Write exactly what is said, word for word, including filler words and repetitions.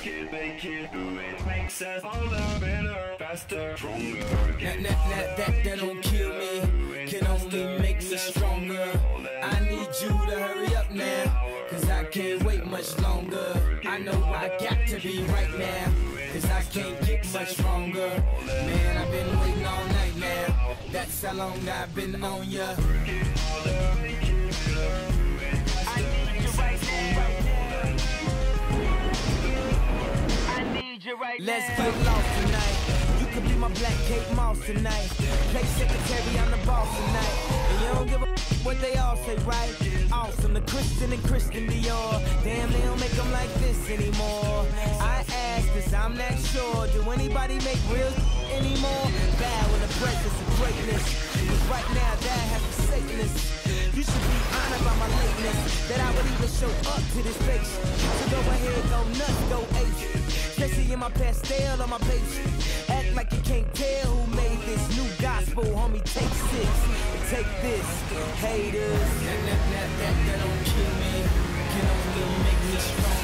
it, make it, do it. Makes us older, better, faster, stronger. That, that, that, that, that don't kill me, can only make me stronger. I need you to hurry up now, cause I can't wait much longer. I know I got to be right now, cause I can't get much stronger. Man, I've been waiting all night now, that's how long I've been on ya. I need you right now, I need you right now. Let's get lost tonight. You could be my black Kate Moss tonight. Play secretary, I'm the boss tonight. And you don't give a f what they all say, right? Awesome, the Christian and Christian Dior. Damn, they don't make them like this anymore. I ask this, I'm not sure. Do anybody make real anymore? Bow in the presence of greatness. Cause right now, that has forsaken us. You should be honored by my lateness, that I would even show up to this place. So go ahead, go nuts, go ape. Especially in my pastel on my page. Act like you can't tell who made this new gospel, homie. Take six, take this, haters. That, that, that, that, that don't kill me, can only make me strong.